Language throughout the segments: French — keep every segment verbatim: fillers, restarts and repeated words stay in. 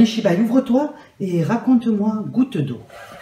Kamishibai, ouvre-toi et raconte-moi Goutte d'eau.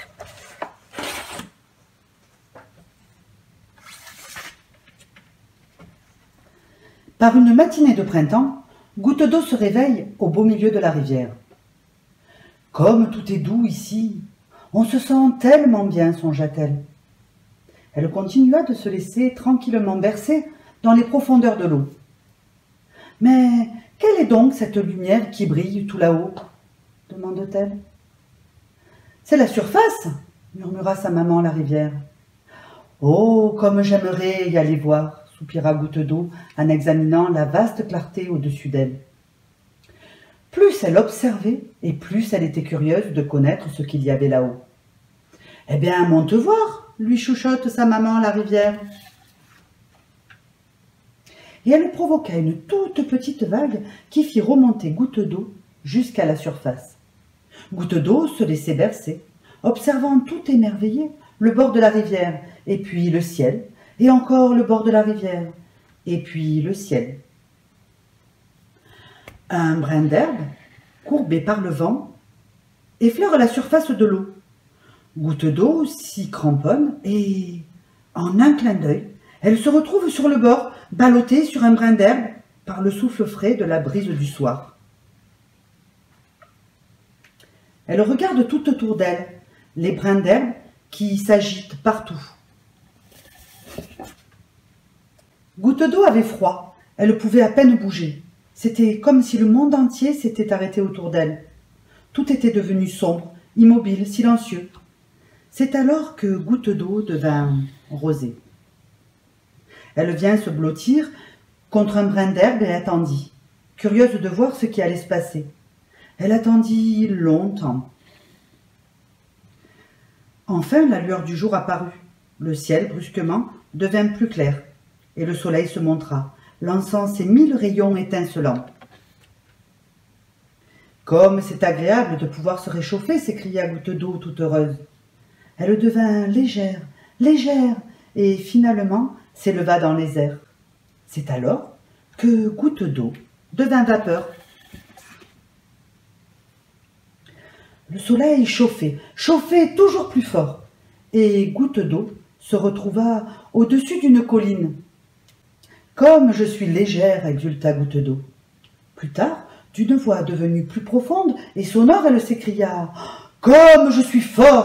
Par une matinée de printemps, Goutte d'eau se réveille au beau milieu de la rivière. « Comme tout est doux ici, on se sent tellement bien, songea-t-elle. » Elle continua de se laisser tranquillement bercer dans les profondeurs de l'eau. « Mais quelle est donc cette lumière qui brille tout là-haut » demande-t-elle. « C'est la surface » murmura sa maman la rivière. « Oh, comme j'aimerais y aller voir » soupira Goutte d'eau en examinant la vaste clarté au-dessus d'elle. Plus elle observait et plus elle était curieuse de connaître ce qu'il y avait là-haut. « Eh bien, monte voir » lui chuchote sa maman la rivière. Et elle provoqua une toute petite vague qui fit remonter Goutte d'eau jusqu'à la surface. Goutte d'eau se laissait bercer, observant tout émerveillée le bord de la rivière, et puis le ciel, et encore le bord de la rivière, et puis le ciel. Un brin d'herbe, courbé par le vent, effleure la surface de l'eau. Goutte d'eau s'y cramponne et, en un clin d'œil, elle se retrouve sur le bord, ballottée sur un brin d'herbe par le souffle frais de la brise du soir. Elle regarde tout autour d'elle, les brins d'herbe qui s'agitent partout. Goutte d'eau avait froid, elle pouvait à peine bouger. C'était comme si le monde entier s'était arrêté autour d'elle. Tout était devenu sombre, immobile, silencieux. C'est alors que Goutte d'eau devint rosée. Elle vient se blottir contre un brin d'herbe et attendit, curieuse de voir ce qui allait se passer. Elle attendit longtemps. Enfin, la lueur du jour apparut. Le ciel, brusquement, devint plus clair, et le soleil se montra, lançant ses mille rayons étincelants. « Comme c'est agréable de pouvoir se réchauffer !» s'écria Goutte d'eau toute heureuse. Elle devint légère, légère, et finalement s'éleva dans les airs. C'est alors que Goutte d'eau devint vapeur. Le soleil chauffait, chauffait toujours plus fort, et Goutte d'eau se retrouva au-dessus d'une colline. « Comme je suis légère !» exulta Goutte d'eau. Plus tard, d'une voix devenue plus profonde et sonore, elle s'écria « Comme je suis forte !»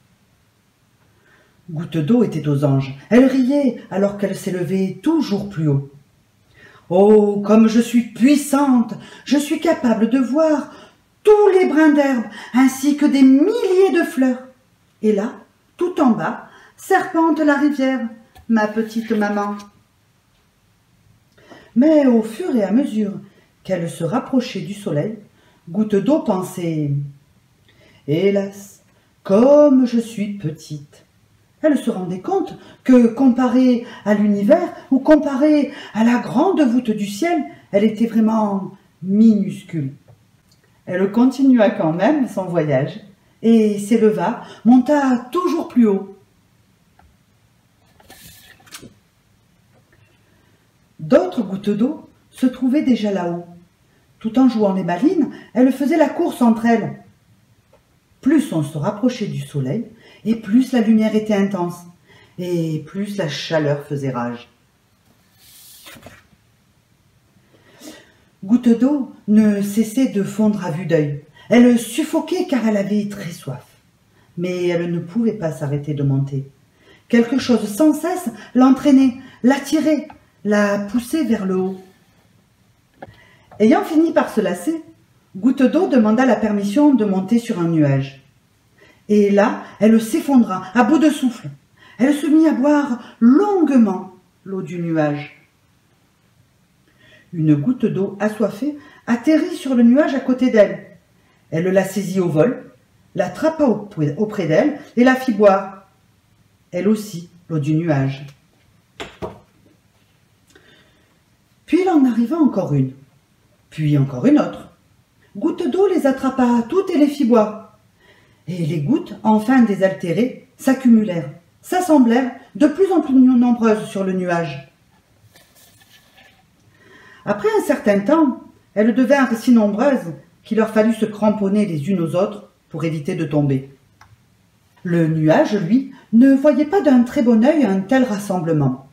Goutte d'eau était aux anges. Elle riait alors qu'elle s'élevait toujours plus haut. « Oh, comme je suis puissante! Je suis capable de voir tous les brins d'herbe ainsi que des milliers de fleurs. Et là, tout en bas, serpente la rivière, ma petite maman. » Mais au fur et à mesure qu'elle se rapprochait du soleil, Goutte d'eau pensait « Hélas, comme je suis petite !» Elle se rendait compte que, comparée à l'univers ou comparée à la grande voûte du ciel, elle était vraiment minuscule. Elle continua quand même son voyage et s'éleva, monta toujours plus haut. D'autres gouttes d'eau se trouvaient déjà là-haut. Tout en jouant les malines, elles faisaient la course entre elles. Plus on se rapprochait du soleil, et plus la lumière était intense, et plus la chaleur faisait rage. Goutte d'eau ne cessait de fondre à vue d'œil. Elle suffoquait car elle avait très soif. Mais elle ne pouvait pas s'arrêter de monter. Quelque chose sans cesse l'entraînait, l'attirait, la poussait vers le haut. Ayant fini par se lasser, Goutte d'eau demanda la permission de monter sur un nuage. Et là, elle s'effondra, à bout de souffle. Elle se mit à boire longuement l'eau du nuage. Une goutte d'eau assoiffée atterrit sur le nuage à côté d'elle. Elle la saisit au vol, l'attrapa auprès d'elle et la fit boire. Elle aussi, l'eau du nuage. Puis il en arriva encore une, puis encore une autre. Goutte d'eau les attrapa toutes et les fit boire. Et les gouttes, enfin désaltérées, s'accumulèrent, s'assemblèrent de plus en plus nombreuses sur le nuage. Après un certain temps, elles devinrent si nombreuses qu'il leur fallut se cramponner les unes aux autres pour éviter de tomber. Le nuage, lui, ne voyait pas d'un très bon œil un tel rassemblement.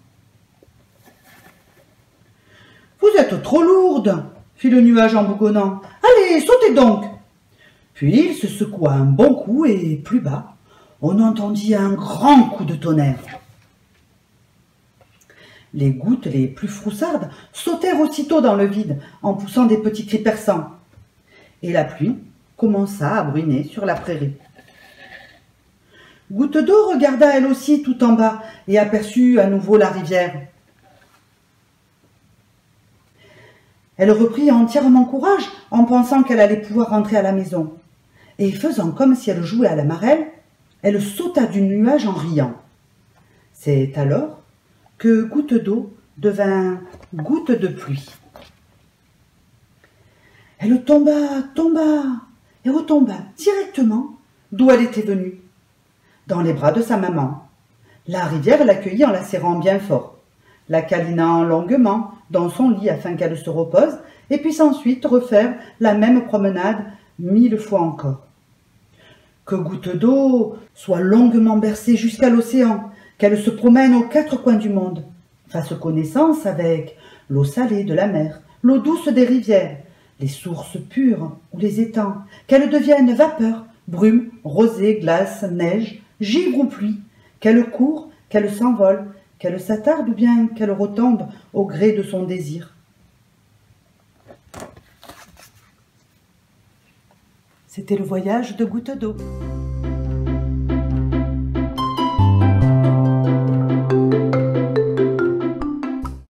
« Vous êtes trop lourde !» fit le nuage en bougonnant. « Allez, sautez donc !» Puis il se secoua un bon coup et, plus bas, on entendit un grand coup de tonnerre. Les gouttes les plus froussardes sautèrent aussitôt dans le vide en poussant des petits cris perçants. Et la pluie commença à bruiner sur la prairie. Goutte d'eau regarda elle aussi tout en bas et aperçut à nouveau la rivière. Elle reprit entièrement courage en pensant qu'elle allait pouvoir rentrer à la maison. Et faisant comme si elle jouait à la marelle, elle sauta du nuage en riant. C'est alors que Goutte d'eau devint goutte de pluie. Elle tomba, tomba et retomba directement d'où elle était venue, dans les bras de sa maman. La rivière l'accueillit en la serrant bien fort, la câlinant longuement dans son lit afin qu'elle se repose et puisse ensuite refaire la même promenade mille fois encore. Que Goutte d'eau soit longuement bercée jusqu'à l'océan, qu'elle se promène aux quatre coins du monde, fasse connaissance avec l'eau salée de la mer, l'eau douce des rivières, les sources pures ou les étangs, qu'elle devienne vapeur, brume, rosée, glace, neige, givre ou pluie, qu'elle court, qu'elle s'envole, qu'elle s'attarde ou bien qu'elle retombe au gré de son désir. C'était le voyage de Goutte d'eau.